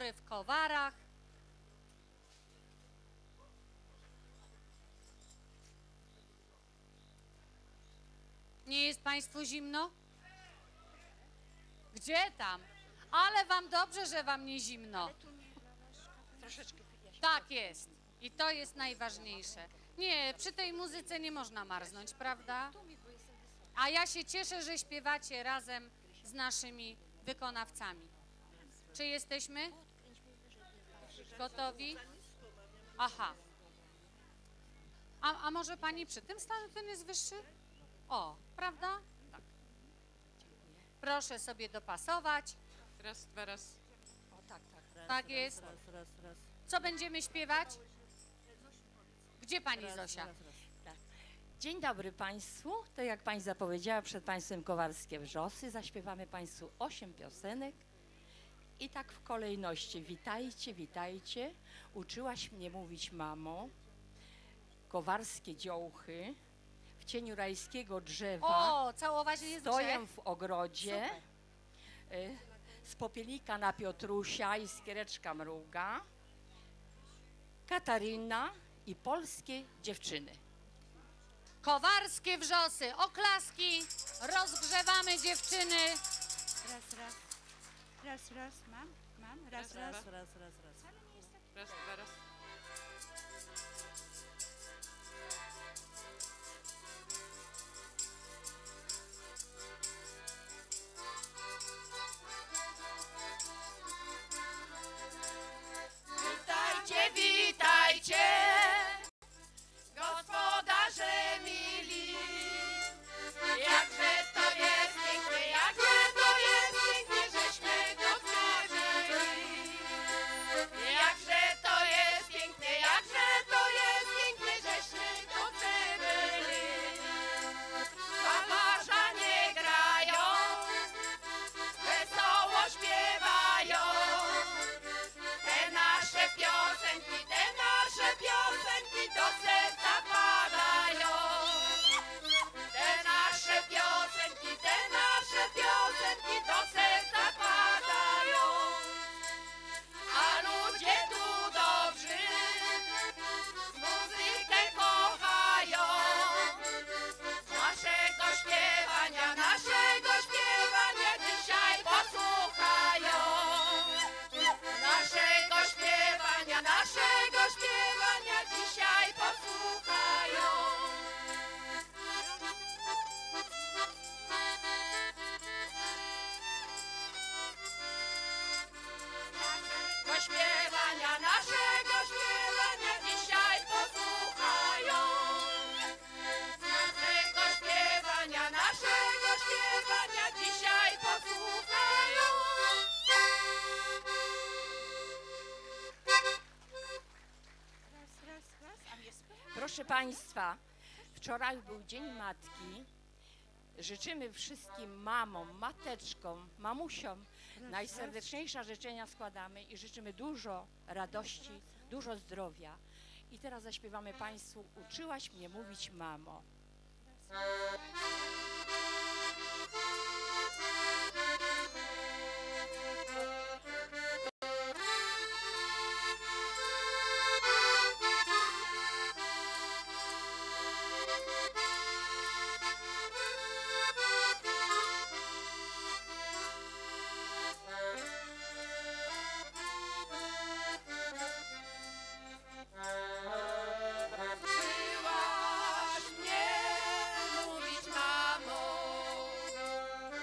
zbory w Kowarach. Nie jest Państwu zimno? Gdzie tam? Ale Wam dobrze, że Wam nie zimno. Troszeczkę. Tak jest. I to jest najważniejsze. Nie, przy tej muzyce nie można marznąć, prawda? A ja się cieszę, że śpiewacie razem z naszymi wykonawcami. Czy jesteśmy gotowi? Aha. A może pani przy tym stanie, ten jest wyższy? O, prawda? Tak. Proszę sobie dopasować. Raz, dwa, raz. O, tak, tak. Tak jest. Raz. Co będziemy śpiewać? Gdzie pani Zosia? Tak. Dzień dobry Państwu. To jak Pani zapowiedziała, przed Państwem Kowarskie Wrzosy. Zaśpiewamy Państwu 8 piosenek. I tak w kolejności. Witajcie, witajcie. Uczyłaś mnie mówić, mamo. Kowarskie dziołchy. W cieniu rajskiego drzewa. O, całować jest Stoję drzew. w ogrodzie. Z popielnika na Piotrusia i skiereczka mruga. Katarina i polskie dziewczyny. Kowarskie Wrzosy, oklaski, rozgrzewamy dziewczyny. Raz, mam, raz. Raz, dwa, raz. Witajcie, witajcie, gospodarze mili. Jakże to jest pięknie, jakże to jest pięknie, żeśmy tu przybyli. Jakże to jest pięknie, jakże to jest pięknie, żeśmy tu przybyli. Kamarzanie grają, wesoło śpiewają. Te nasze piosenki do serca padają. Te nasze piosenki do serca padają. A ludzie tu dobrzy muzykę kochają. Naszego śpiewania dzisiaj posłuchają. Naszego śpiewania dzisiaj posłuchają. Naszego śpiewania dzisiaj posłuchają. Naszego śpiewania dzisiaj posłuchają. A mnie spełnia? Proszę Państwa, wczoraj był Dzień Matki. Życzymy wszystkim mamom, mateczkom, mamusiom najserdeczniejsze życzenia składamy i życzymy dużo radości, dużo zdrowia. I teraz zaśpiewamy Państwu Uczyłaś mnie mówić, mamo. Uczyłaś mnie mówić, mamo.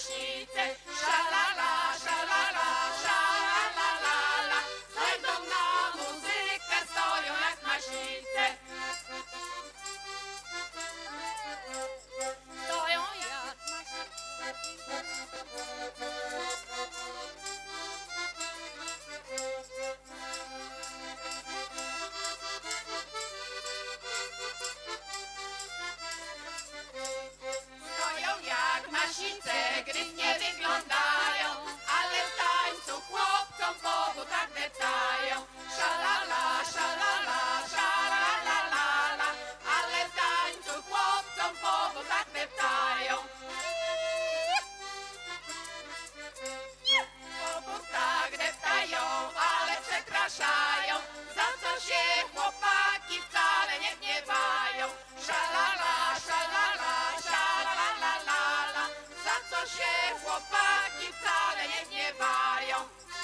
maśnicę. Szalala, szalala, szalalalala. Znajdą na muzykę, stoją jak maśnice. Stoją jak stoją jak maśnice, gryznie wyglądają, ale w tańcu chłopcom po butach deptają. Szalala, szalala, szalalalala, ale w tańcu chłopcom po butach deptają. Po butach deptają, ale przepraszają, za co się chłopaki wcale nie gniewają. Szalala, szalala, szalalalala, za co się chłopaki wcale nie gniewają.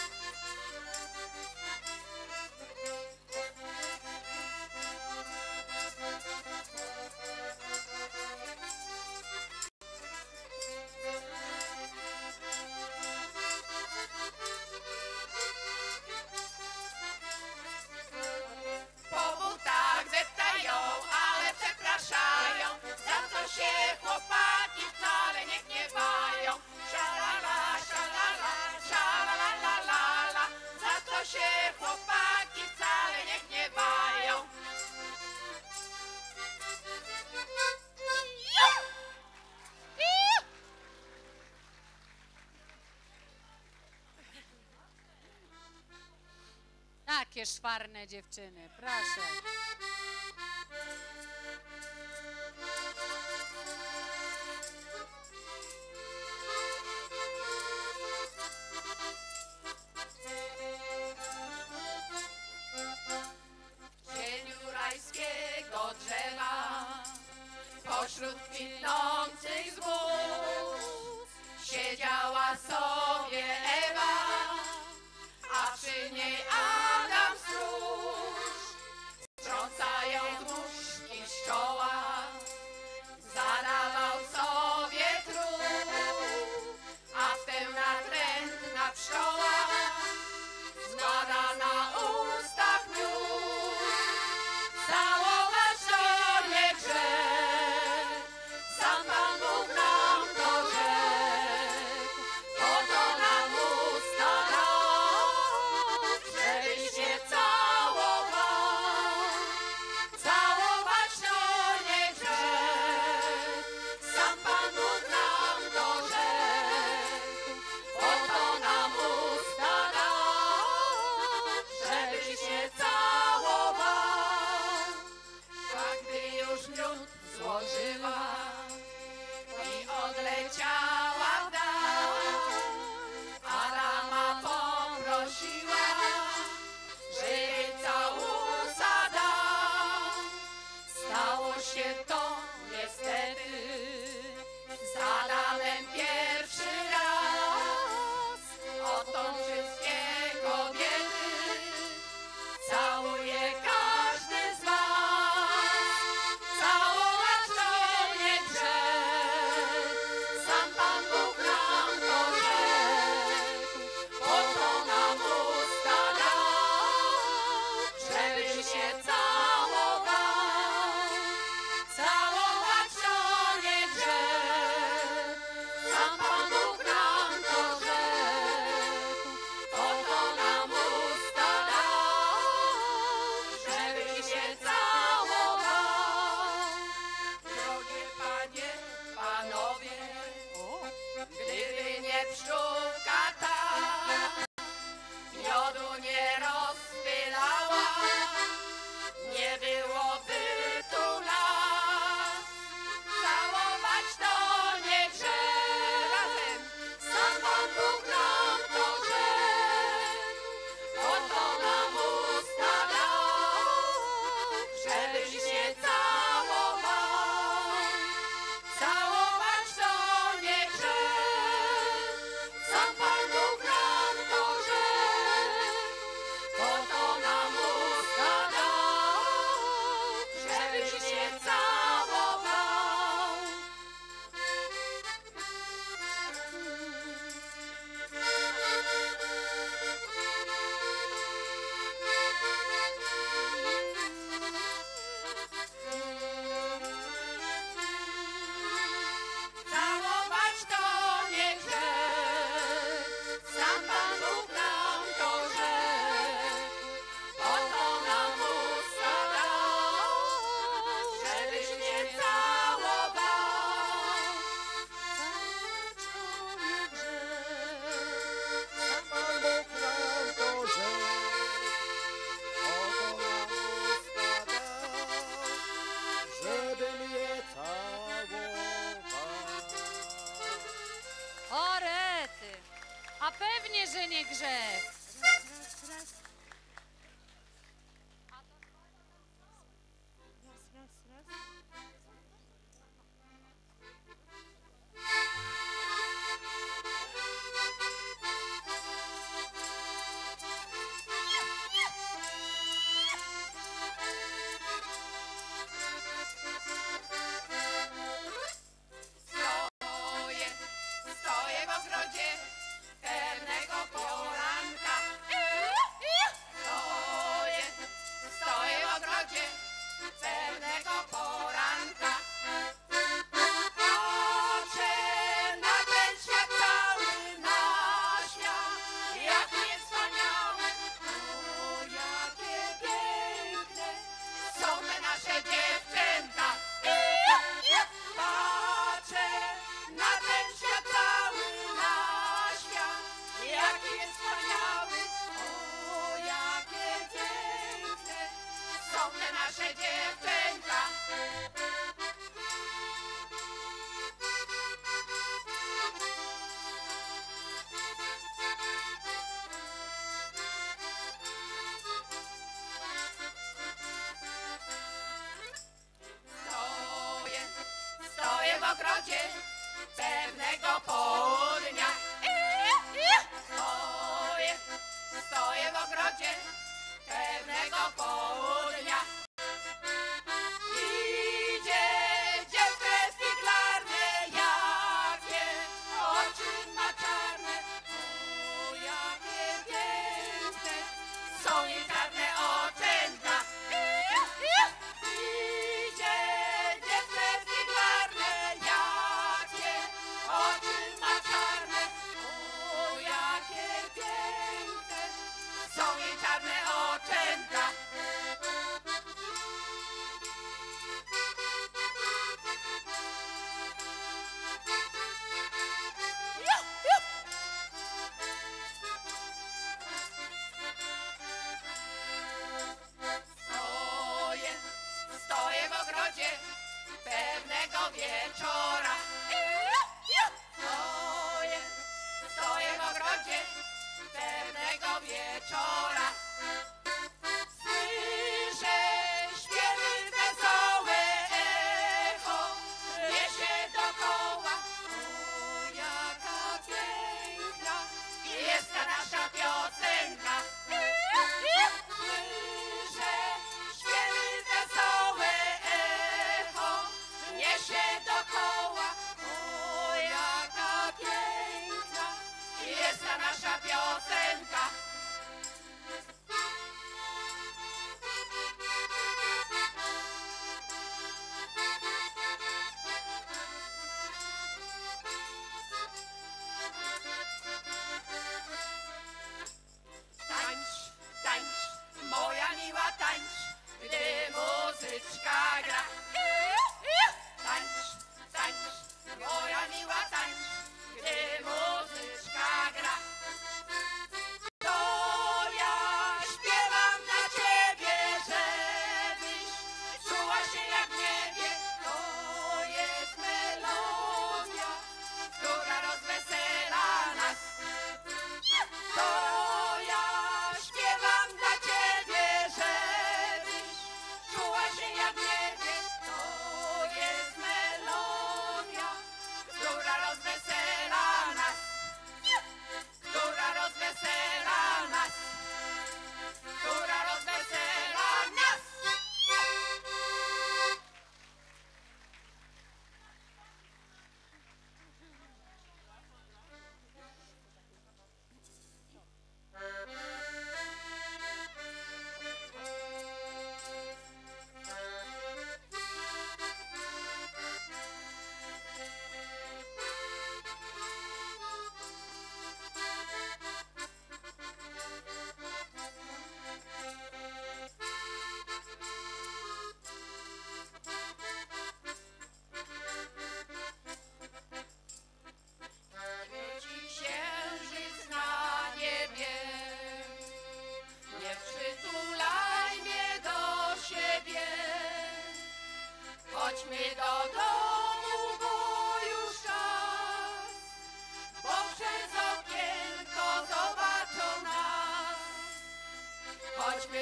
Po butach deptają, ale przepraszają, za co się chłopaki wcale nie gniewają. Szalala, szalala, szalalalala, za co się chłopaki wcale nie gniewają. Takie szwarne dziewczyny, proszę. W cieniu rajskiego drzewa, pośród kwitnących zbóż, siedziała sobie Ewa, a przy niej Adam stróż. Strącając muszki z czoła, zadawał sobie trud, a wtem natrętna pszczoła składa na ustach miód. Całować to nie grzech, sam Pan Bóg nam to rzekł, po to nam usta dał, że A pewnie, że nie grzech. Raz, raz. Raz, raz, raz. Stoję, stoję w ogrodzie pewnego poranka. Stoję, stoję w ogrodzie pewnego poranka. Patrzę na ten świat cały, na świat, jaki jest wspaniały. O, jakie piękne są te nasze dziewczęta. Patrzę na ten świat cały, na świat, jaki jest wspaniały. O, jakie piękne są te nasze dziewczęta. Stoję, stoję w ogrodzie pewnego południa. Stoję, stoję w ogrodzie pewnego południa. Idzie dziewczę figlarne, jakie oczy ma czarne. O, jakie piękne są jej czarne oczęta. Idzie dziewczę figlarne, jakie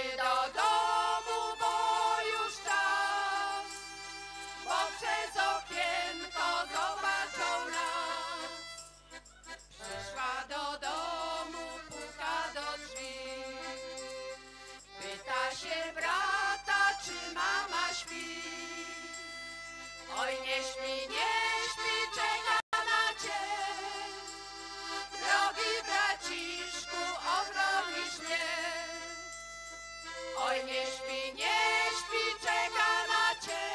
do domu, bo już czas, bo przez okienko zobaczą nas. Przyszła do domu, puka do drzwi, pyta się brata, czy mama śpi. Oj, nie śpi, nie śpi, czeka na cię. Drogi braciszku, obronisz mnie. Oj, nie śpi, nie śpi, czeka na cię.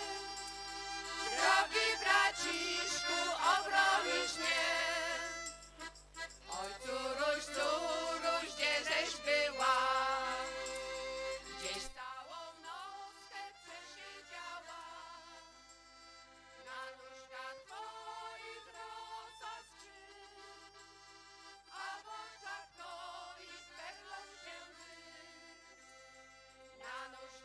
Drogi braciszku, obronisz mnie. Oj, córuś, gdzieżeś była? Gdzieś całą nockę przesiedziała. Na nóżkach twoich rosa skrzy, a w oczach twoich perlą się łzy. Na nóżkach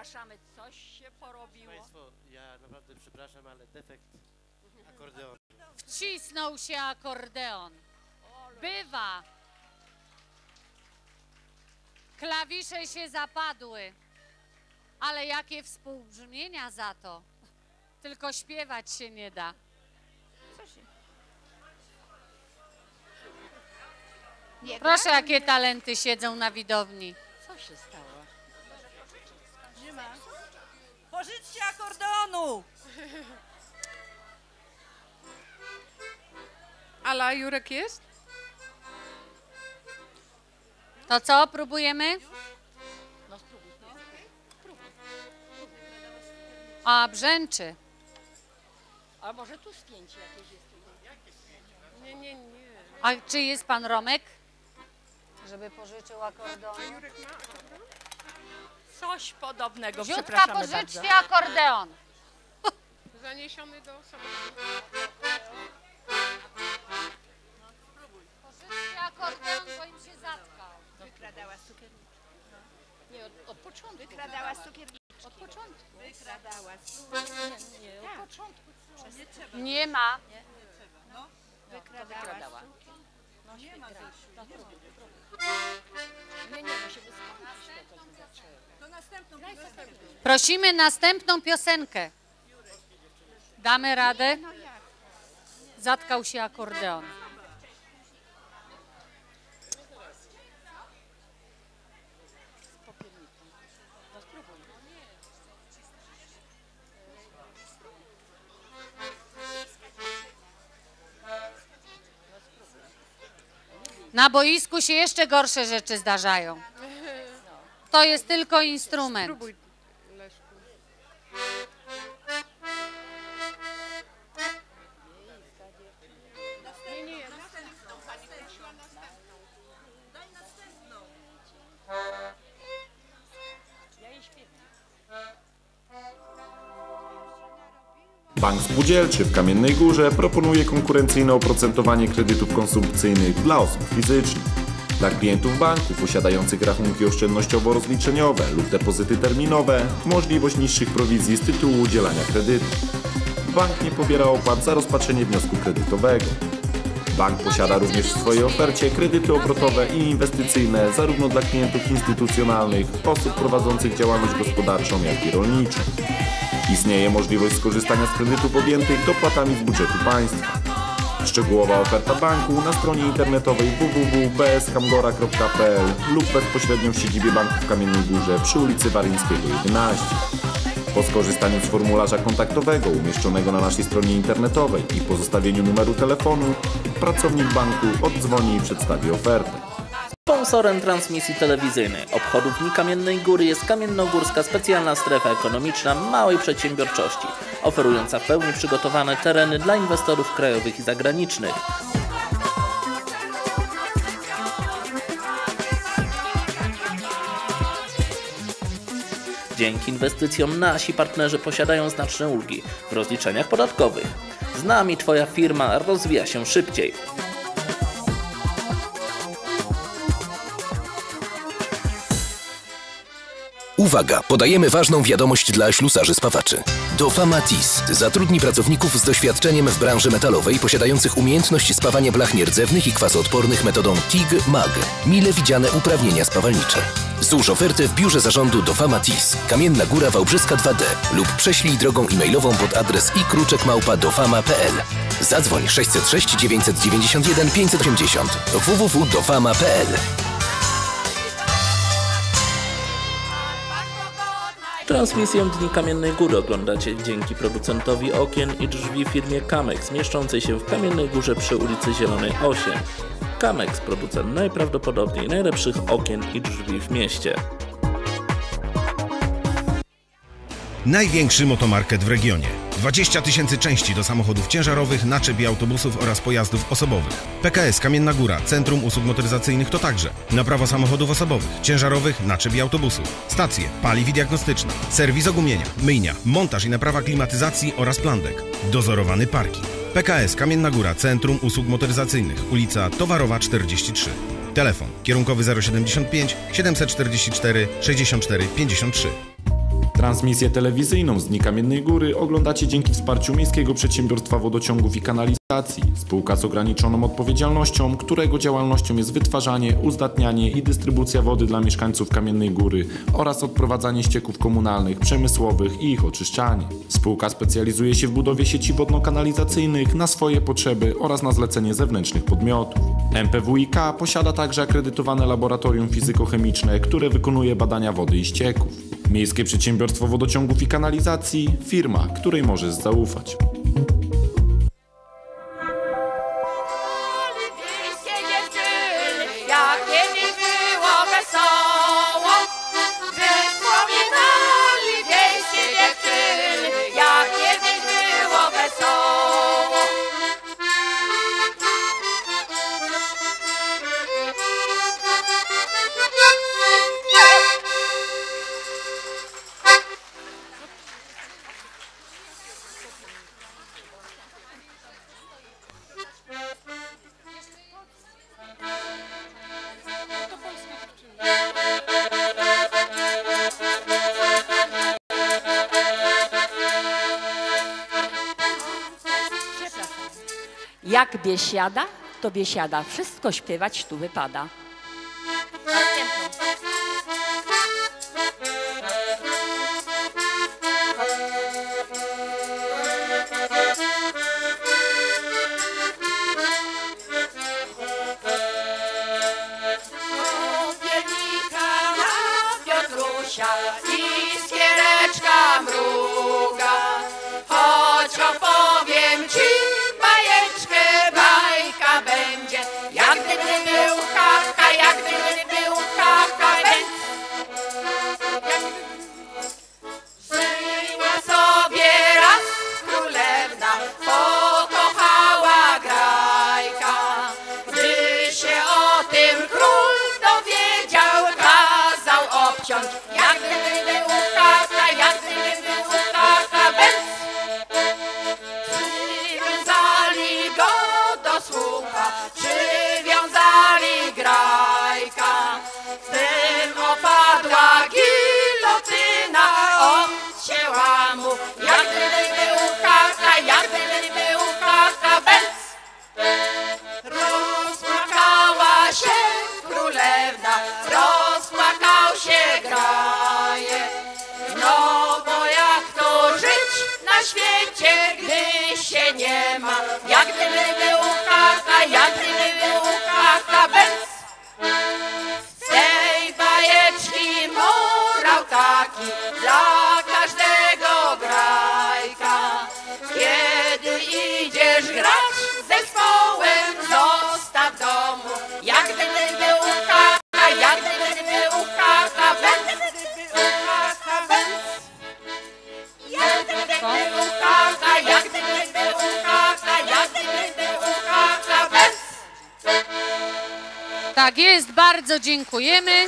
Przepraszamy, coś się porobiło. Państwo, ja naprawdę przepraszam, ale defekt akordeonu. Wcisnął się akordeon. Bywa. Klawisze się zapadły. Ale jakie współbrzmienia za to. Tylko śpiewać się nie da. Proszę, jakie talenty siedzą na widowni. Co się stało? Nie ma. Pożyczcie akordeonu! Ala, Jurek jest? To co, próbujemy? No spróbuj. A, brzęczy. A może tu spięcie jakieś jest tutaj? Nie. A czy jest pan Romek? Żeby pożyczył akordeon. Jurek ma akordeon? Coś podobnego, Ziutka, przepraszamy bardzo. pożyczcie akordeon. Zaniesiony do samochodu. Pożyczcie akordeon, bo im się zatkał. Wykradała z cukierniczki. Nie, od początku. Wykradała z cukierniczki. Od początku. Wykradała z Nie, od początku. Nie ma. Wykradała. No nie ma Nie, musimy skończyć to, co się zaczęło. To następną. Prosimy następną piosenkę. Damy radę? Zatkał się akordeon. No spróbuj. Na boisku się jeszcze gorsze rzeczy zdarzają. To jest tylko instrument. Spróbuj, Leszku. Bank Spółdzielczy w Kamiennej Górze proponuje konkurencyjne oprocentowanie kredytów konsumpcyjnych dla osób fizycznych. Dla klientów banku posiadających rachunki oszczędnościowo-rozliczeniowe lub depozyty terminowe możliwość niższych prowizji z tytułu udzielania kredytu. Bank nie pobiera opłat za rozpatrzenie wniosku kredytowego. Bank posiada również w swojej ofercie kredyty obrotowe i inwestycyjne zarówno dla klientów instytucjonalnych, osób prowadzących działalność gospodarczą, jak i rolniczą. Istnieje możliwość skorzystania z kredytów objętych dopłatami z budżetu państwa. Szczegółowa oferta banku na stronie internetowej www.bskamgora.pl lub bezpośrednio w siedzibie banku w Kamiennej Górze przy ulicy Waryńskiego 11. Po skorzystaniu z formularza kontaktowego umieszczonego na naszej stronie internetowej i pozostawieniu numeru telefonu, pracownik banku oddzwoni i przedstawi ofertę. Sponsorem transmisji telewizyjnej obchodów Dni Kamiennej Góry jest Kamiennogórska Specjalna Strefa Ekonomiczna Małej Przedsiębiorczości, oferująca w pełni przygotowane tereny dla inwestorów krajowych i zagranicznych. Dzięki inwestycjom nasi partnerzy posiadają znaczne ulgi w rozliczeniach podatkowych. Z nami Twoja firma rozwija się szybciej. Uwaga! Podajemy ważną wiadomość dla ślusarzy spawaczy. Dofama TIS zatrudni pracowników z doświadczeniem w branży metalowej posiadających umiejętność spawania blach nierdzewnych i kwasoodpornych metodą TIG-MAG. Mile widziane uprawnienia spawalnicze. Złóż ofertę w biurze zarządu Dofama TIS, Kamienna Góra Wałbrzyska 2D lub prześlij drogą e-mailową pod adres ikruczek@dofama.pl. Zadzwoń 606 991 580 www.dofama.pl. Transmisję Dni Kamiennej Góry oglądacie dzięki producentowi okien i drzwi firmie Kamex, mieszczącej się w Kamiennej Górze przy ulicy Zielonej 8. Kamex, producent najprawdopodobniej najlepszych okien i drzwi w mieście. Największy motomarket w regionie. 20 000 części do samochodów ciężarowych, naczep i autobusów oraz pojazdów osobowych. PKS Kamienna Góra, Centrum Usług Motoryzacyjnych to także naprawa samochodów osobowych, ciężarowych, naczep i autobusów, stacje, paliw i diagnostyczne, serwis ogumienia, myjnia, montaż i naprawa klimatyzacji oraz plandek, dozorowany parking. PKS Kamienna Góra, Centrum Usług Motoryzacyjnych, ulica Towarowa 43. Telefon kierunkowy 075 744 64 53. Transmisję telewizyjną z Dni Kamiennej Góry oglądacie dzięki wsparciu Miejskiego Przedsiębiorstwa Wodociągów i Kanalizacji, spółka z ograniczoną odpowiedzialnością, którego działalnością jest wytwarzanie, uzdatnianie i dystrybucja wody dla mieszkańców Kamiennej Góry oraz odprowadzanie ścieków komunalnych, przemysłowych i ich oczyszczanie. Spółka specjalizuje się w budowie sieci wodno-kanalizacyjnych na swoje potrzeby oraz na zlecenie zewnętrznych podmiotów. MPWiK posiada także akredytowane laboratorium fizykochemiczne, które wykonuje badania wody i ścieków. Miejskie Przedsiębiorstwo Wodociągów i Kanalizacji, firma, której możesz zaufać. Wiejskie dziewczyny, jak kiedyś było wesoło. Wspominali wiejskie dziewczyny, jak kiedyś było wesoło. Jak biesiada, to biesiada. Wszystko śpiewać tu wypada. Popielnika na Piotrusia i skiereczka mruga. Choć opowiem ci bajeczkę, bajka będzie, jak gdyby był Kaka, jak gdyby był Kaka, żyła sobie raz królewna, pokochała grajka. Gdy się o tym król dowiedział, kazał obciąć, jak gdyby był Kaka, jak gdyby był Kaka, przywiązali go do słupa, przywiązali grajka. Wtem opadła gilotyna, odcięła mu, jak gdyby był Kaka, jak gdyby był Kaka, rozpłakała się królewna, rozpłakał się graje. No bo jak to żyć na świecie, gdy się nie ma, jak gdyby był Kaka, jak gdyby był Kaka, z tej bajeczki morał taki dla każdego grajka. Kiedy idziesz grać zespołem, zostaw w domu, jak gdyby był Kaka, jak gdyby był Kaka, jak gdyby był Kaka, jak gdyby był Kaka, jak gdyby był Kaka, Tak jest, bardzo dziękujemy.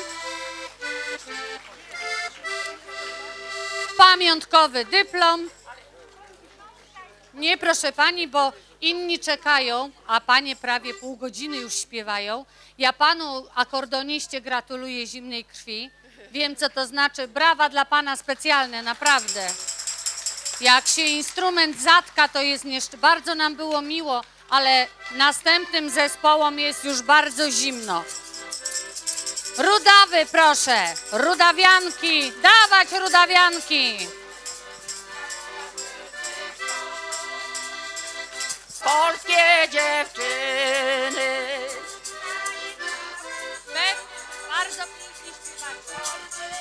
Pamiątkowy dyplom. Nie, proszę pani, bo inni czekają, a panie prawie pół godziny już śpiewają. Ja panu akordoniście gratuluję zimnej krwi. Wiem, co to znaczy. Brawa dla pana specjalne, naprawdę. Jak się instrument zatka, to jest bardzo nam było miło, ale następnym zespołom jest już bardzo zimno. Rudawy, proszę. Rudawianki. Dawać rudawianki. polskie dziewczyny. Bardzo pięknie śpiewacie.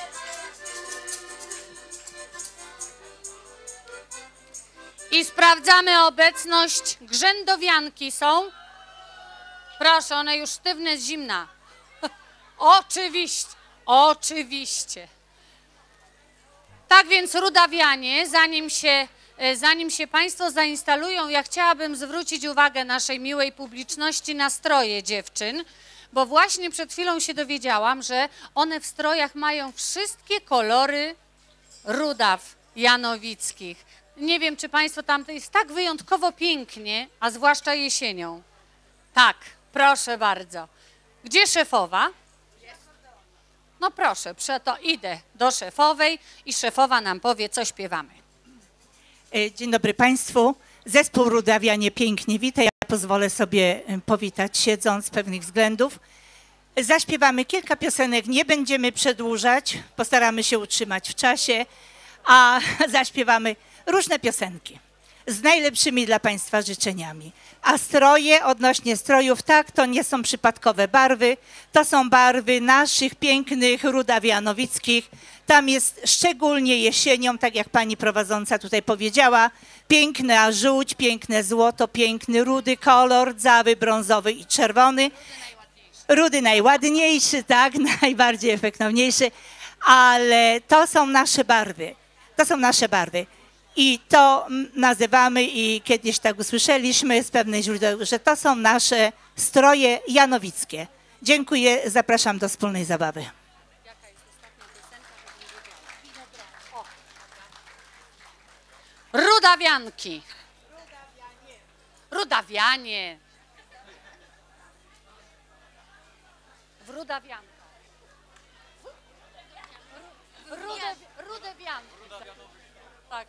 I sprawdzamy obecność. Grzędowianki są? Proszę, one już sztywne z zimna. Oczywiście, oczywiście. Tak więc Rudawianie, zanim się Państwo zainstalują, ja chciałabym zwrócić uwagę naszej miłej publiczności na stroje dziewczyn, bo właśnie przed chwilą się dowiedziałam, że one w strojach mają wszystkie kolory Rudaw janowickich. Nie wiem, czy Państwo tam, to jest tak wyjątkowo pięknie, a zwłaszcza jesienią. Tak, proszę bardzo. Gdzie szefowa? No proszę, przeto idę do szefowej i szefowa nam powie, co śpiewamy. Dzień dobry Państwu. Zespół Rudawianie pięknie wita. Ja pozwolę sobie powitać siedząc z pewnych względów. Zaśpiewamy kilka piosenek, nie będziemy przedłużać, postaramy się utrzymać w czasie, a zaśpiewamy różne piosenki z najlepszymi dla Państwa życzeniami. A stroje, odnośnie strojów, tak, to nie są przypadkowe barwy, to są barwy naszych pięknych rudawianowickich. Tam jest szczególnie jesienią, tak jak pani prowadząca tutaj powiedziała, piękna żółć, piękne złoto, piękny rudy kolor, rdzawy, brązowy i czerwony. Rudy najładniejszy, tak, najbardziej efektowniejszy, ale to są nasze barwy, to są nasze barwy. I to nazywamy, i kiedyś tak usłyszeliśmy z pewnych źródeł, że to są nasze stroje janowickie. Dziękuję, zapraszam do wspólnej zabawy. Rudawianki. Rudawianie. W Rudawiankach. Rudawianki. Tak.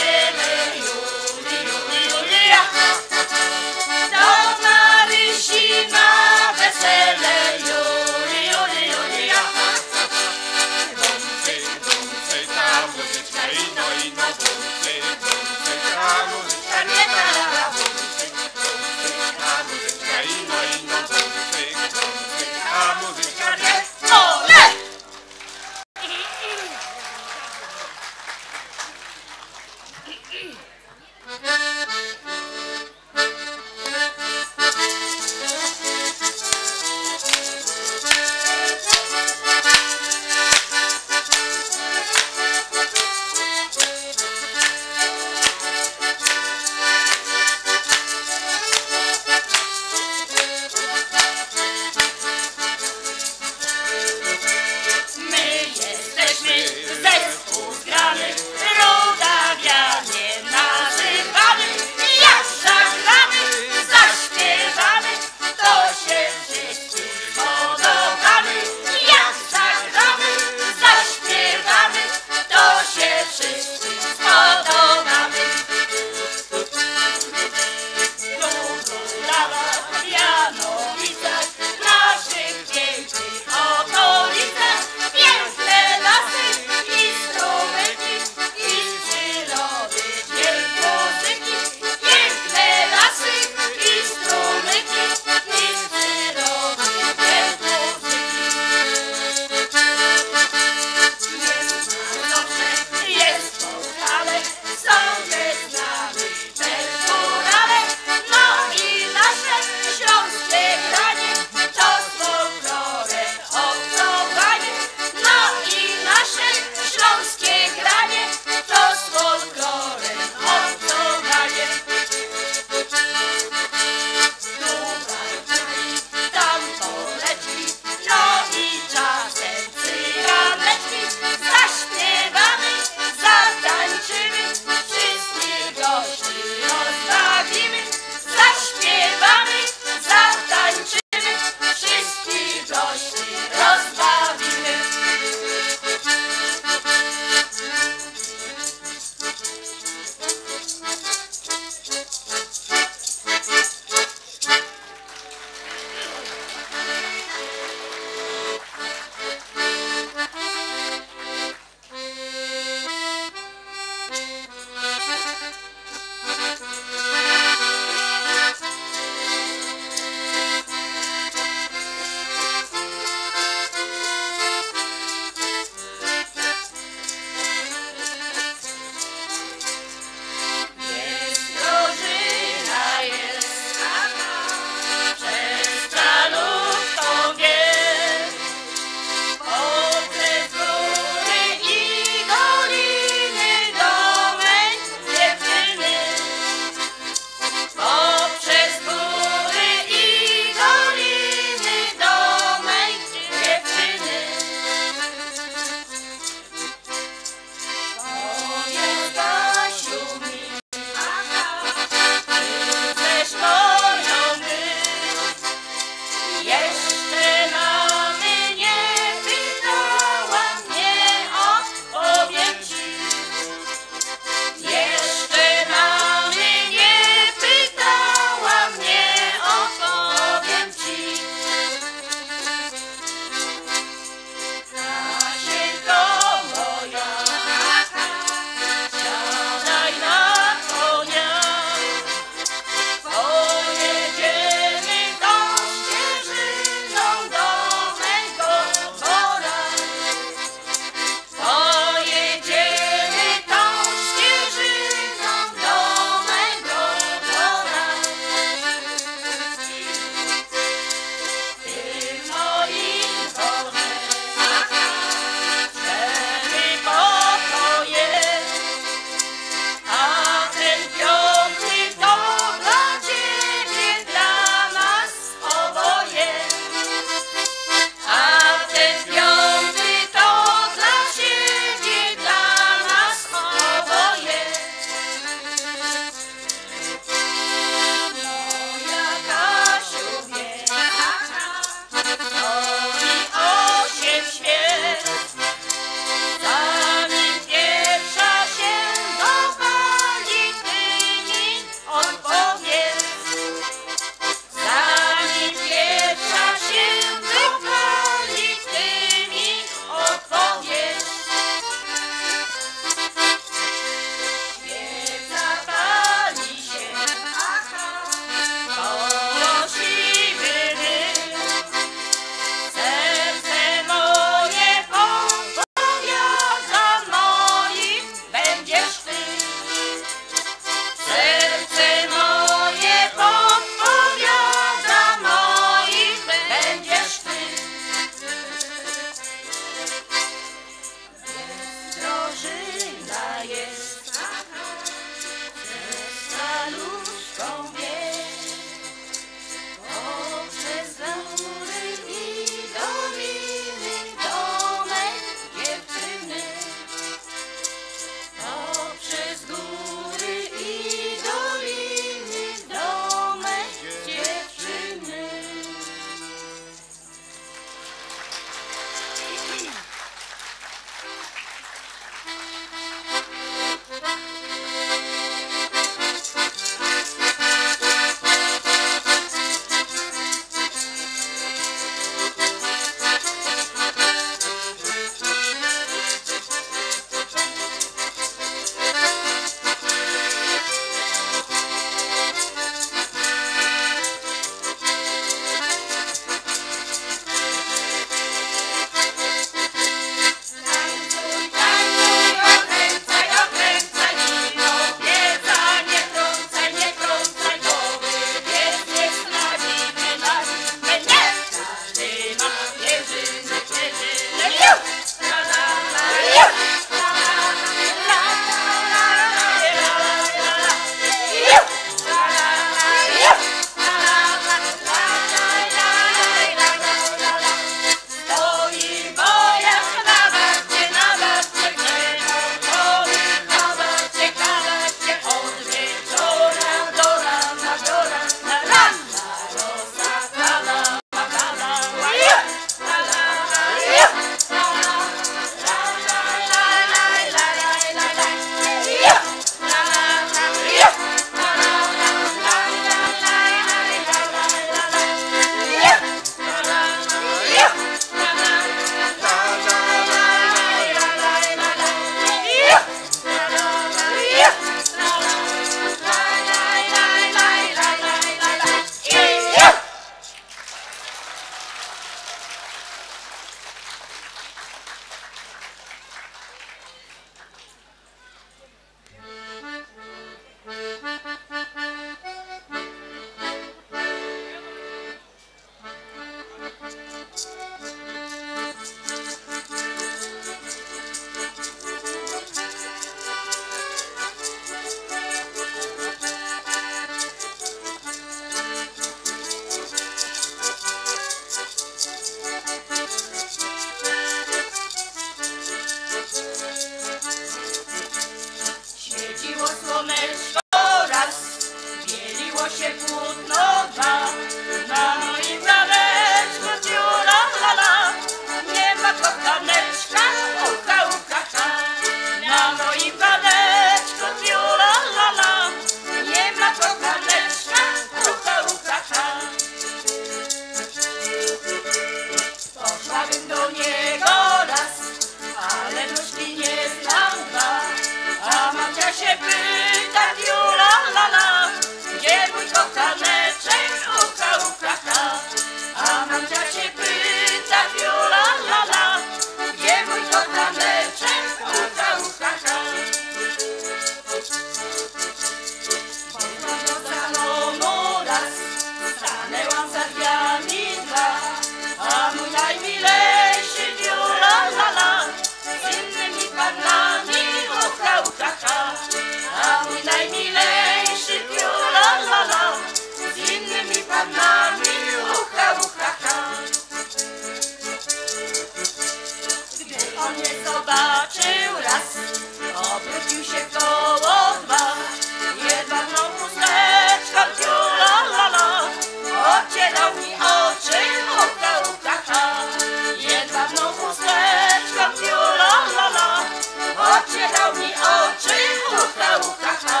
on mnie zobaczył raz, obrócił się w koło dwa. Jedwabną chusteczką, la la la, ocierał mi oczy, ucha, ucha, ha. Jedwabną chusteczką, la la la, ocierał mi oczy, ucha, ucha, ha.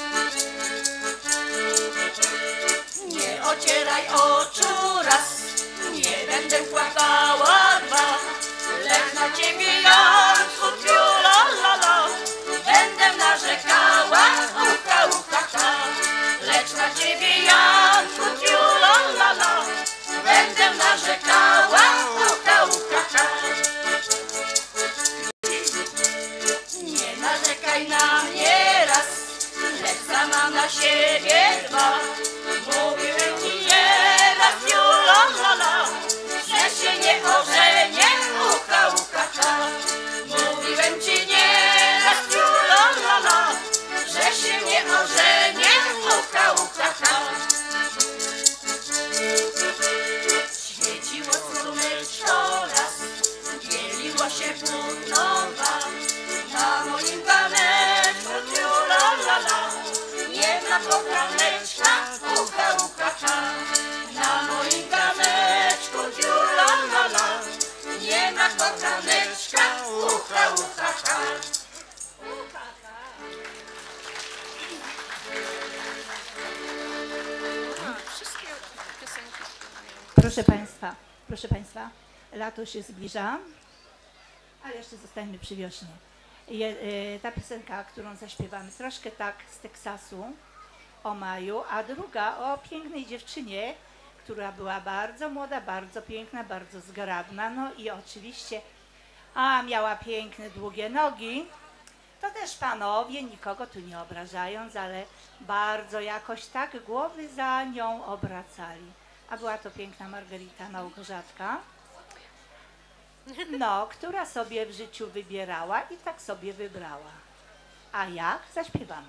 Nie ocieraj oczu raz, nie będę płakała dwa, lecz na ciebie Janku, la la la, będę narzekała, ucha, ucha, ha. Lecz na ciebie Janku, la la la, będę narzekała, ucha, ucha, ha. Nie narzekaj na mnie raz, lecz sama na siebie dwa. Mówiłem ci nieraz, la la la, że się nie ożenię, ucha, ucha, ha. Mówiłem ci nieraz, la la la, że się nie ożenię, ucha, ucha, ha. Świeciło słoneczko raz, bieliło się płótno dwa. Na moim ganeczku, la la la, nie ma kochaneczka, ucha, ucha, ha. Na moim ganeczku, la la la, nie ma kochaneczka, ucha, ucha, ha. Wszystkie piosenki śpiewają. Proszę Państwa, lato się zbliża, ale jeszcze zostańmy przy wiośnie. Ta piosenka, którą zaśpiewamy, troszkę tak z Teksasu, o maju, a druga o pięknej dziewczynie, która była bardzo młoda, bardzo piękna, bardzo zgrabna, no i oczywiście, miała piękne, długie nogi. To też panowie, nikogo tu nie obrażając, ale bardzo jakoś tak głowy za nią obracali. A była to piękna Margarita Małgorzatka, no, która sobie w życiu wybierała i tak sobie wybrała. A jak? Zaśpiewamy.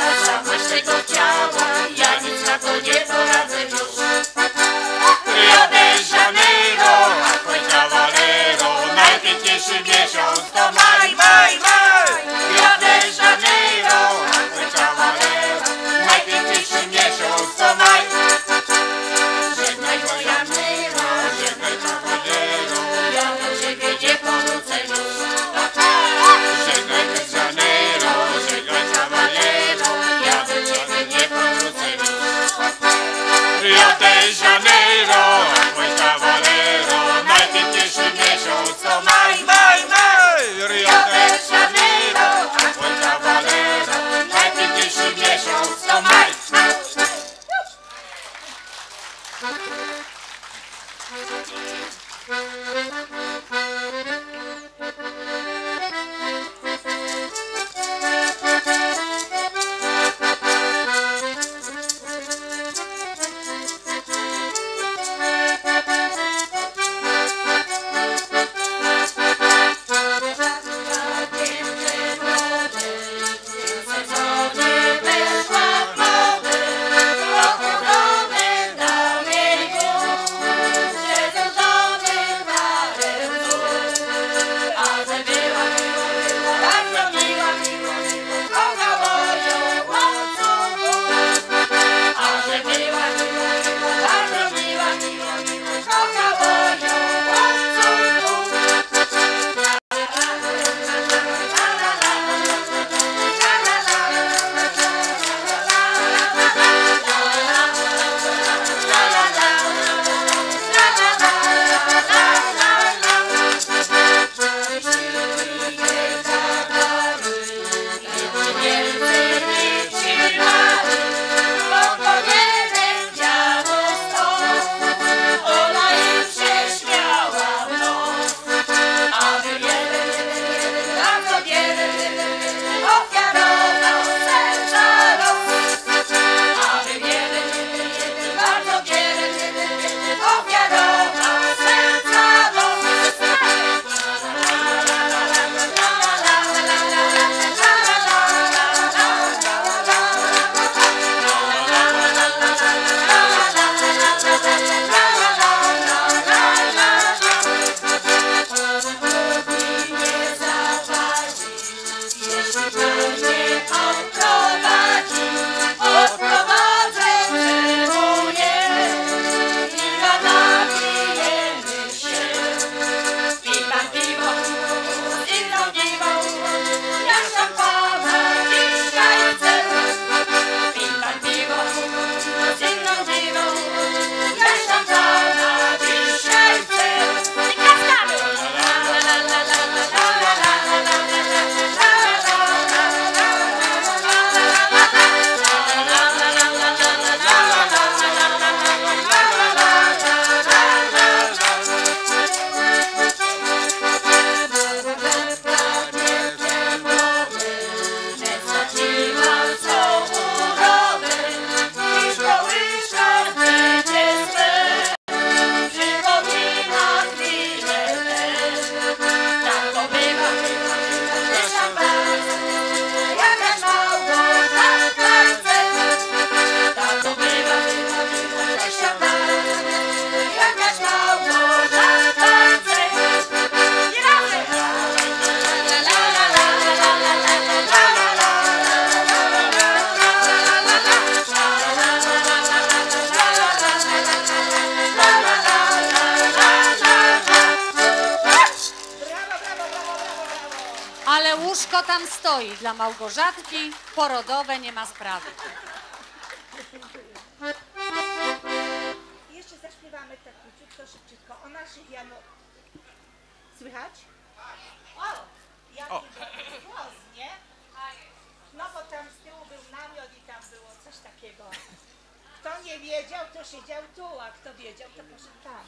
Rio łóżko tam stoi dla Małgorzatki, porodowe, nie ma sprawy. Jeszcze zaśpiewamy tak króciutko, szybciutko o naszych Jano... Słychać? O! Jaki głos, nie? No bo tam z tyłu był namiot i tam było coś takiego. Kto nie wiedział, to siedział tu, a kto wiedział, to poszedł tam.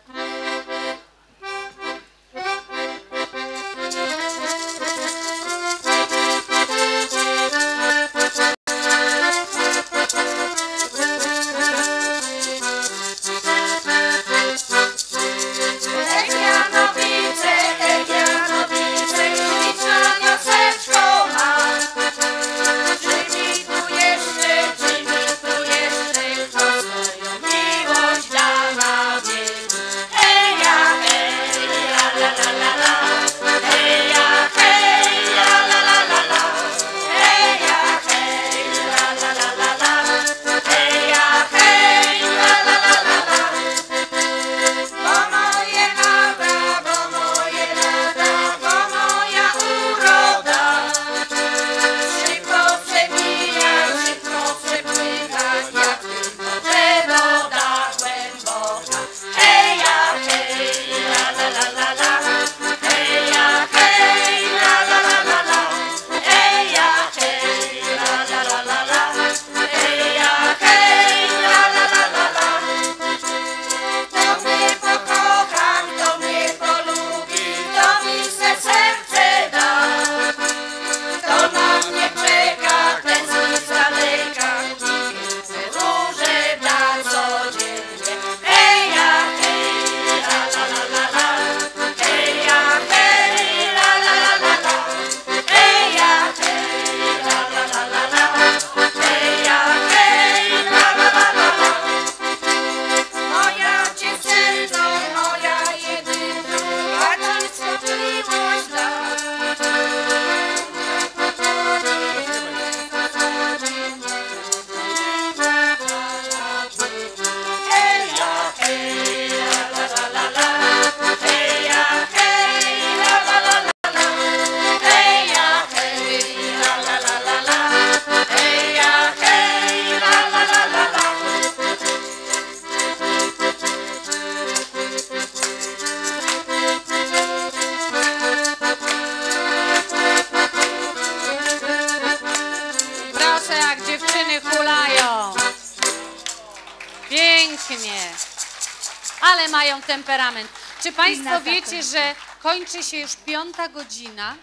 Ale mają temperament. Czy Państwo wiecie, że kończy się już 5. godzina?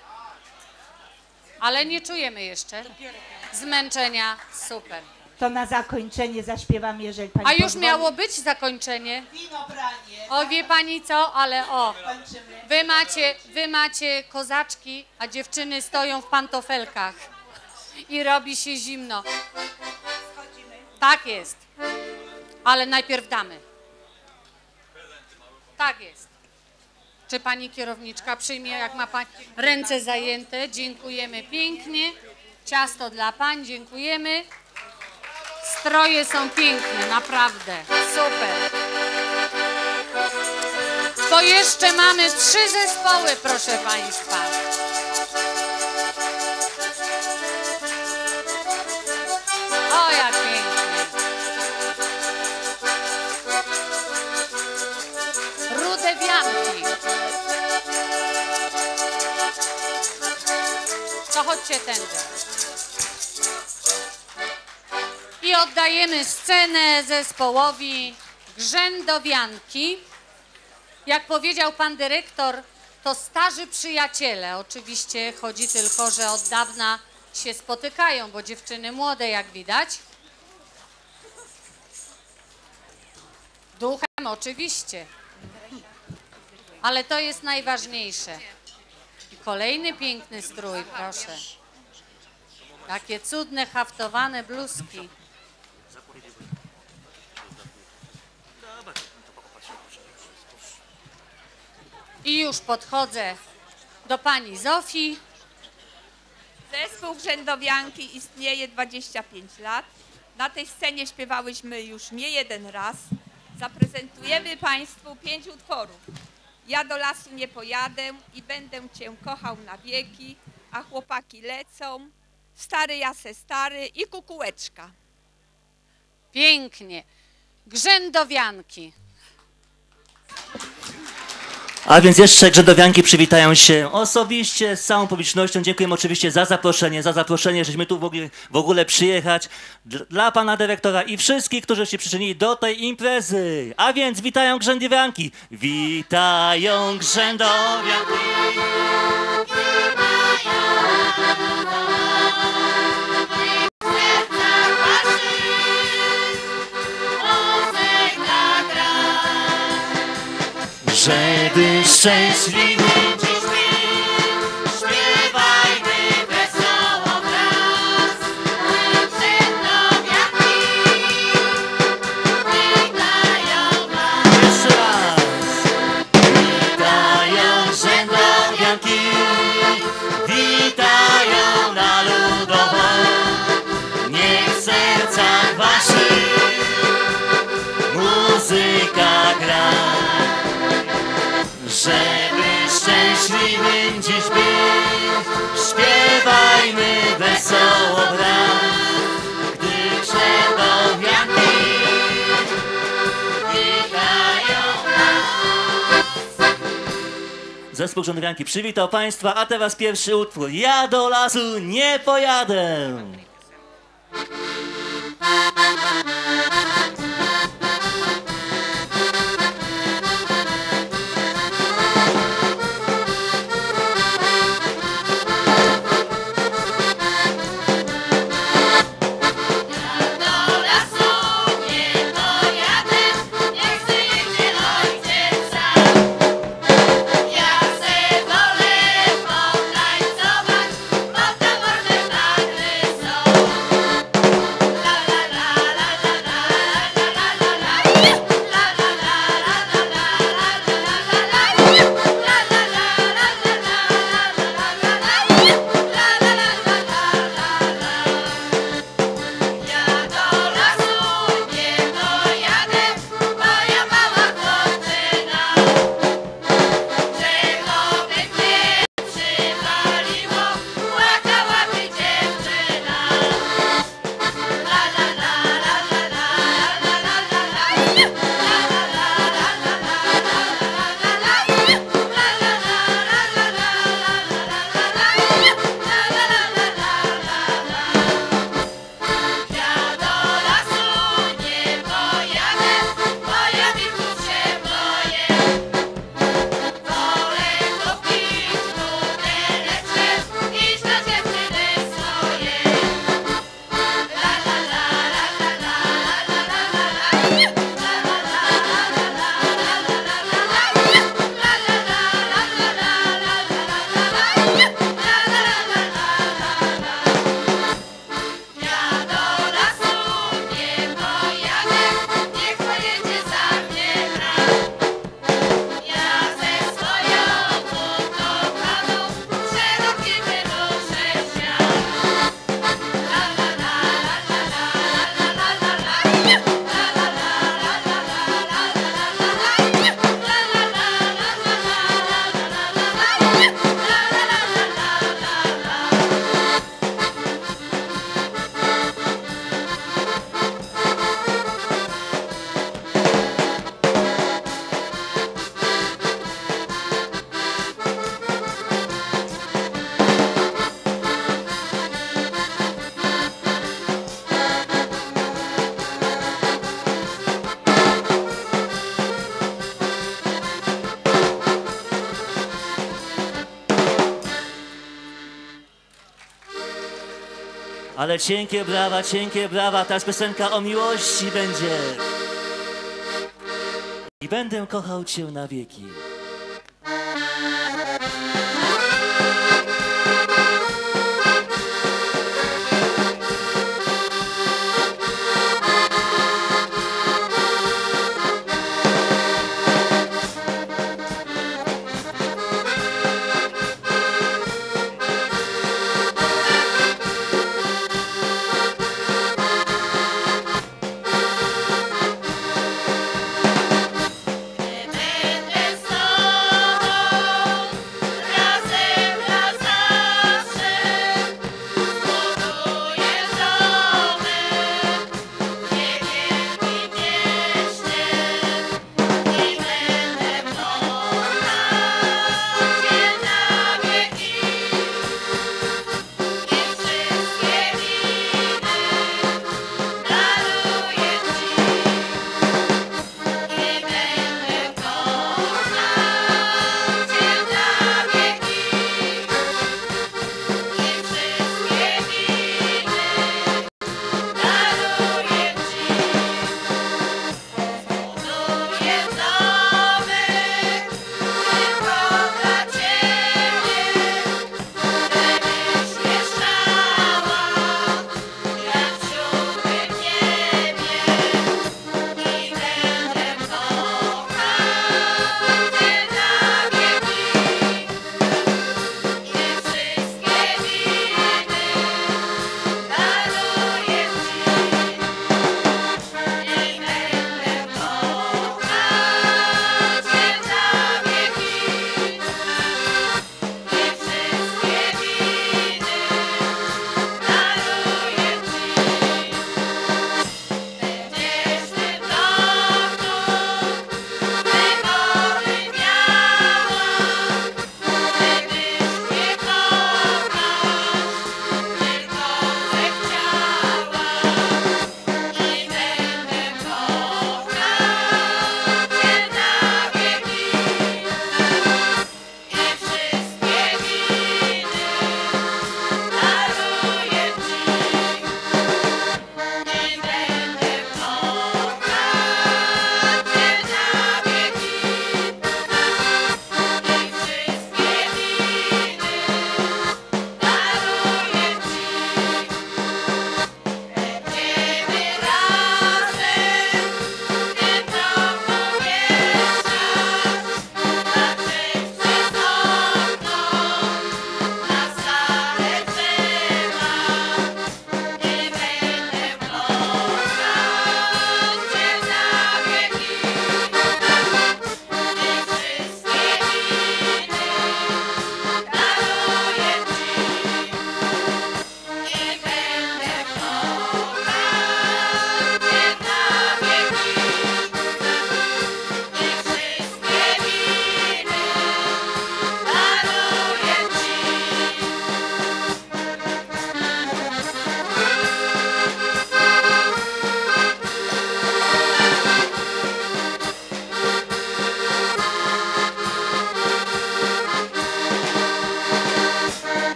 Ale nie czujemy jeszcze zmęczenia. Super. To na zakończenie zaśpiewam, jeżeli Pani A już pozwoli. miało być zakończenie. Winobranie. O, wie Pani co? Ale o, Kończymy. wy macie kozaczki, a dziewczyny stoją w pantofelkach i robi się zimno. Tak jest. Ale najpierw damy. Tak jest. Czy Pani kierowniczka przyjmie, jak ma Pani ręce zajęte? Dziękujemy pięknie. Ciasto dla Pań, dziękujemy. Stroje są piękne, naprawdę. Super. To jeszcze mamy 3 zespoły, proszę Państwa. O, jak pięknie. Rude wianki. To chodźcie tędy. I oddajemy scenę zespołowi Grzędowianki. Jak powiedział pan dyrektor, to starzy przyjaciele. Oczywiście chodzi tylko, że od dawna się spotykają, bo dziewczyny młode, jak widać. Duchem oczywiście. Ale to jest najważniejsze. I kolejny piękny strój, proszę. Takie cudne, haftowane bluzki. I już podchodzę do pani Zofii. Zespół Grzędowianki istnieje 25 lat. Na tej scenie śpiewałyśmy już nie jeden raz. Zaprezentujemy Państwu 5 utworów. Ja do lasu nie pojadę i będę Cię kochał na wieki. a chłopaki lecą. Stary Jase stary i kukułeczka. Pięknie. Grzędowianki. A więc jeszcze grzędowianki przywitają się osobiście z całą publicznością. Dziękujemy oczywiście za zaproszenie, żeśmy tu w ogóle przyjechać dla pana dyrektora i wszystkich, którzy się przyczynili do tej imprezy. A więc witają grzędowianki. Witają grzędowianki. Żeby szczęśliwy dziś był, śpiewajmy wesoło wraz. Grzędowianki witają was. Jeszcze raz. Witają grzędowianki, witają na Ludową. Niech w sercach waszych muzyka gra. Żeby szczęśliwym dziś był, śpiewajmy wesoło wraz, gdy grzędowianki witają nas. Zespół grzędowianki przywitał państwa, a teraz pierwszy utwór. Ja do lasu nie pojadę. Ale cienkie brawa, teraz piosenka o miłości będzie. I będę kochał cię na wieki. Będę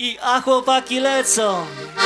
a chłopaki lecą.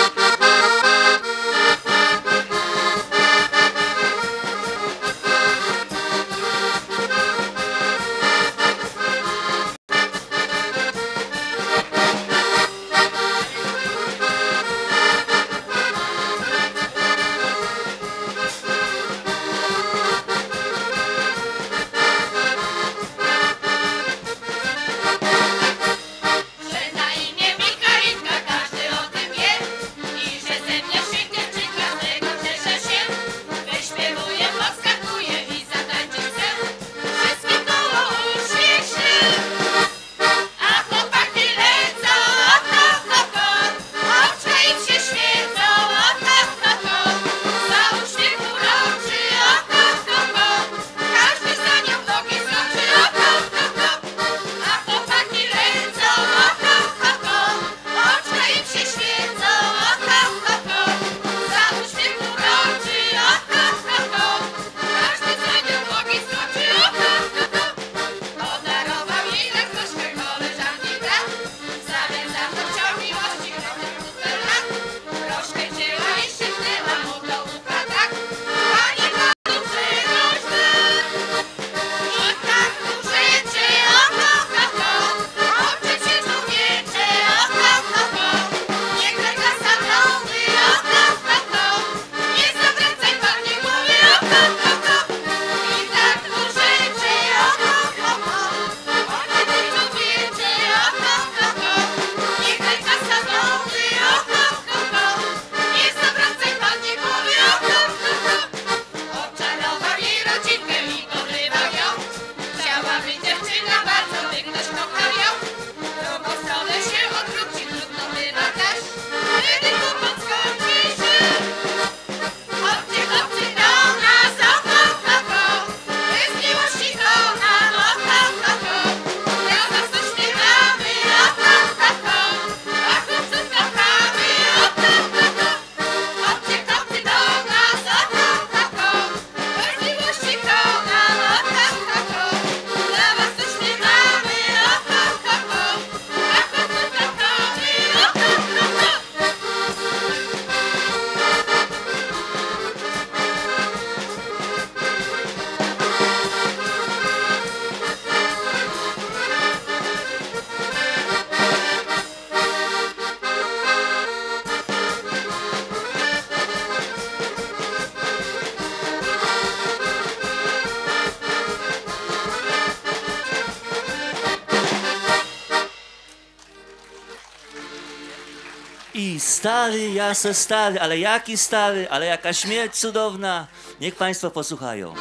I stary, jasne stary, ale jaki stary, ale jaka śmierć cudowna. Niech Państwo posłuchają.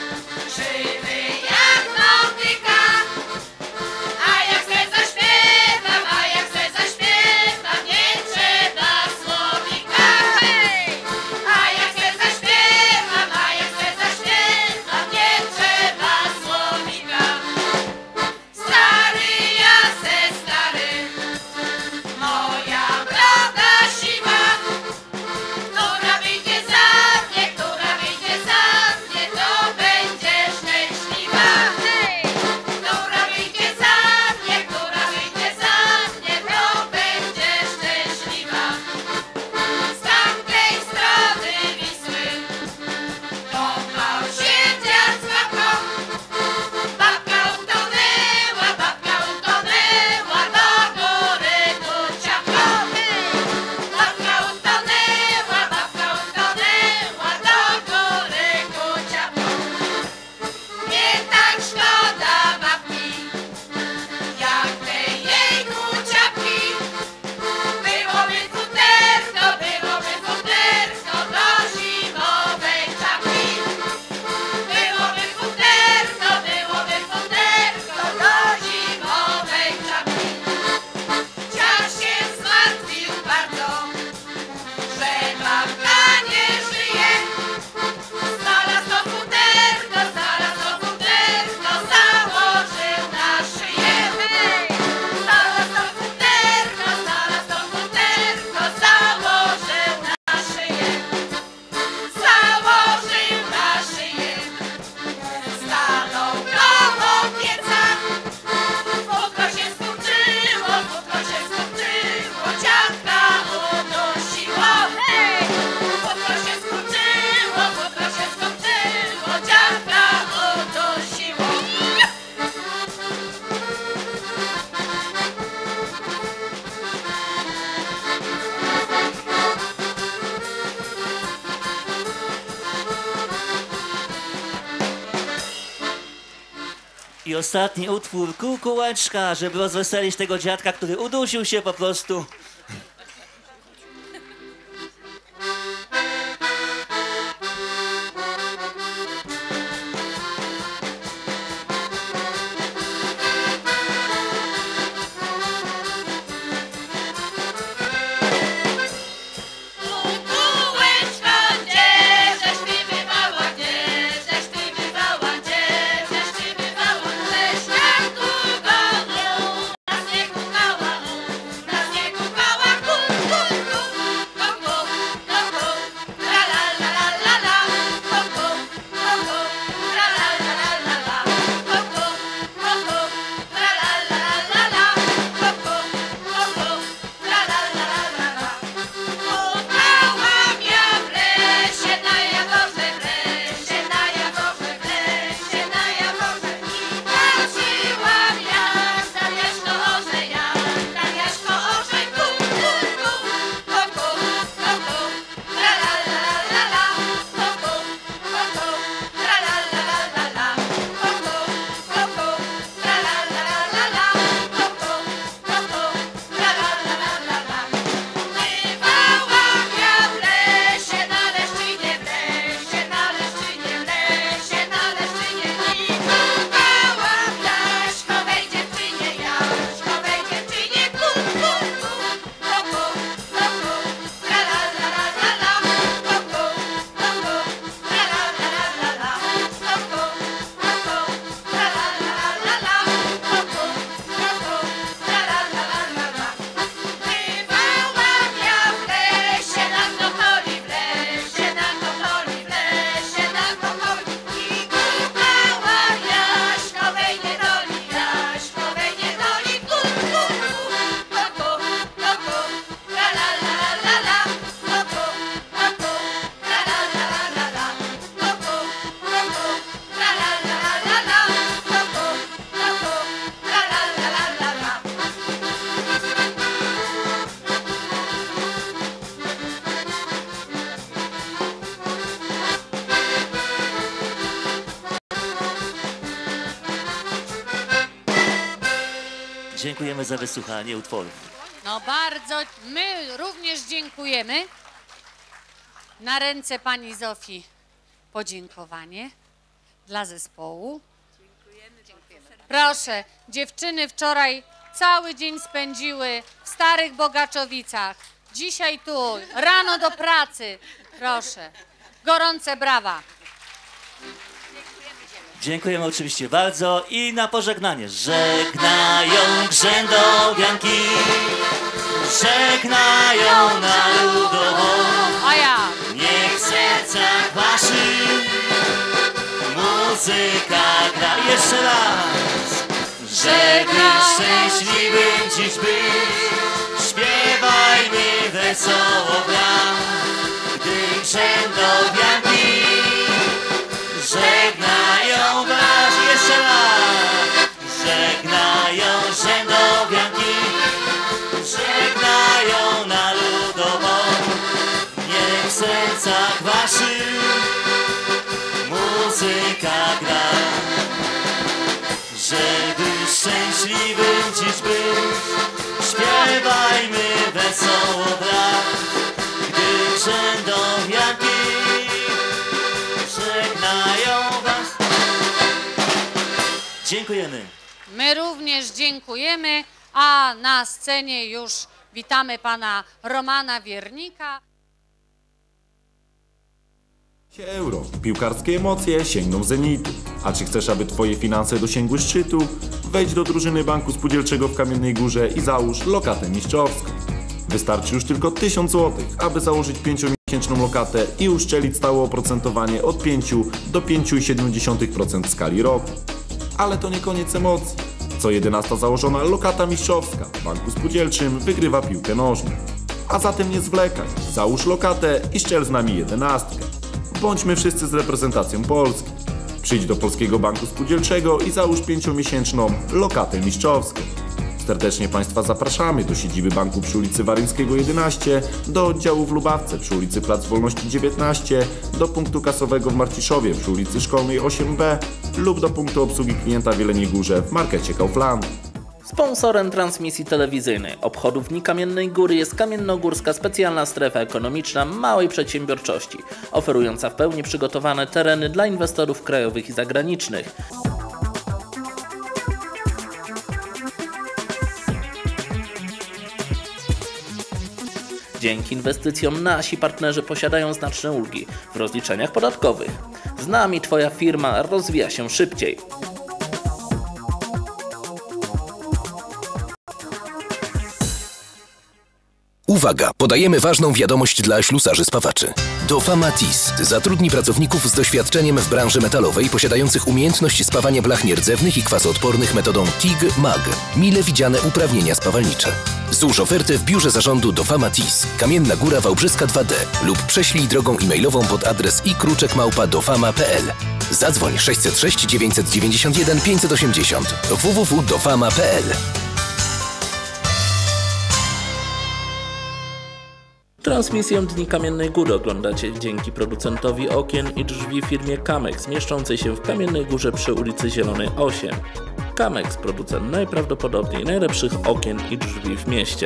Żywy jak motyka, a jak chcę zaśpiewać. I ostatni utwór, Kukułeczka, żeby rozweselić tego dziadka, który udusił się po prostu. Dziękujemy za wysłuchanie utworów. No bardzo, my również dziękujemy. Na ręce pani Zofii podziękowanie dla zespołu. Proszę, dziewczyny wczoraj cały dzień spędziły w Starych Bogaczowicach. Dzisiaj tu, rano do pracy. Proszę, gorące brawa. Dziękujemy oczywiście bardzo i na pożegnanie. Żegnają grzędowianki, żegnają na ludową. A ja. Niech w sercach waszych muzyka gra. Jeszcze raz. Żeby szczęśliwym dziś być, śpiewajmy wesoło wraz, gdy grzędowianki żegnają was. Jeszcze raz. Żegnają grzędowianki, żegnają na ludową. Niech w sercach waszych muzyka gra. Żeby szczęśliwym dziś być, śpiewajmy wesoło wraz, gdy grzędowianki żegnają was. Dziękujemy. My również dziękujemy, a na scenie już witamy pana Romana Wiernika. Euro. Piłkarskie emocje sięgną zenitu. A czy chcesz, aby twoje finanse dosięgły szczytu? Wejdź do drużyny Banku Spółdzielczego w Kamiennej Górze i załóż lokatę mistrzowską. Wystarczy już tylko 1000 zł, aby założyć 5-miesięczną lokatę i uszczelić stałe oprocentowanie od 5 do 5,7% w skali roku. Ale to nie koniec emocji. Co 11 założona lokata mistrzowska w Banku Spółdzielczym wygrywa piłkę nożną. A zatem nie zwlekaj, załóż lokatę i szczel z nami 11. Bądźmy wszyscy z reprezentacją Polski. Przyjdź do Polskiego Banku Spółdzielczego i załóż 5-miesięczną lokatę mistrzowską. Serdecznie Państwa zapraszamy do siedziby banku przy ulicy Waryńskiego 11, do oddziału w Lubawce przy ulicy Plac Wolności 19, do punktu kasowego w Marciszowie przy ulicy Szkolnej 8B lub do punktu obsługi klienta w Jeleniej Górze w markecie Kaufland. Sponsorem transmisji telewizyjnej obchodów Dni Kamiennej Góry jest Kamiennogórska Specjalna Strefa Ekonomiczna Małej Przedsiębiorczości, oferująca w pełni przygotowane tereny dla inwestorów krajowych i zagranicznych. Dzięki inwestycjom nasi partnerzy posiadają znaczne ulgi w rozliczeniach podatkowych. Z nami Twoja firma rozwija się szybciej. Uwaga! Podajemy ważną wiadomość dla ślusarzy spawaczy. Dofama TIS zatrudni pracowników z doświadczeniem w branży metalowej posiadających umiejętność spawania blach nierdzewnych i kwasoodpornych metodą TIG-MAG. Mile widziane uprawnienia spawalnicze. Złóż ofertę w biurze zarządu Dofama TIS, Kamienna Góra Wałbrzyska 2D lub prześlij drogą e-mailową pod adres ikruczek@dofama.pl. Zadzwoń 606 991 580 www.dofama.pl. Transmisję Dni Kamiennej Góry oglądacie dzięki producentowi okien i drzwi firmie Kamex, mieszczącej się w Kamiennej Górze przy ulicy Zielonej 8. Kamex, producent najprawdopodobniej najlepszych okien i drzwi w mieście.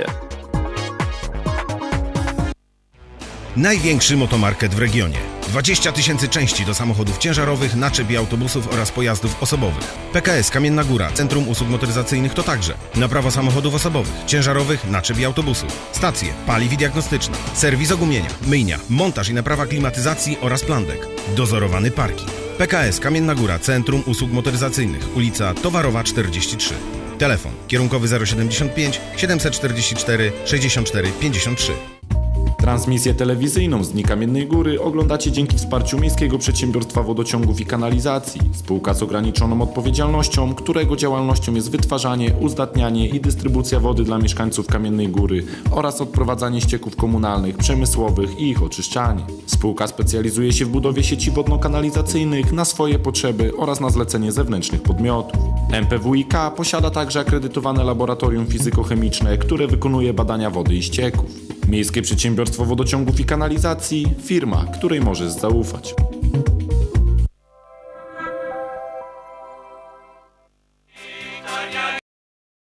Największy motomarket w regionie. 20 000 części do samochodów ciężarowych, naczep i autobusów oraz pojazdów osobowych. PKS Kamienna Góra, Centrum Usług Motoryzacyjnych to także naprawa samochodów osobowych, ciężarowych, naczep i autobusów. Stacje, paliw i diagnostyczna, serwis ogumienia, myjnia, montaż i naprawa klimatyzacji oraz plandek. Dozorowany parking. PKS Kamienna Góra, Centrum Usług Motoryzacyjnych, ulica Towarowa 43. Telefon kierunkowy 075 744 64 53. Transmisję telewizyjną z Dni Kamiennej Góry oglądacie dzięki wsparciu Miejskiego Przedsiębiorstwa Wodociągów i Kanalizacji, spółka z ograniczoną odpowiedzialnością, którego działalnością jest wytwarzanie, uzdatnianie i dystrybucja wody dla mieszkańców Kamiennej Góry oraz odprowadzanie ścieków komunalnych, przemysłowych i ich oczyszczanie. Spółka specjalizuje się w budowie sieci wodno-kanalizacyjnych na swoje potrzeby oraz na zlecenie zewnętrznych podmiotów. MPWiK posiada także akredytowane laboratorium fizykochemiczne, które wykonuje badania wody i ścieków. Miejskie Przedsiębiorstwo Wodociągów i Kanalizacji, firma, której możesz zaufać.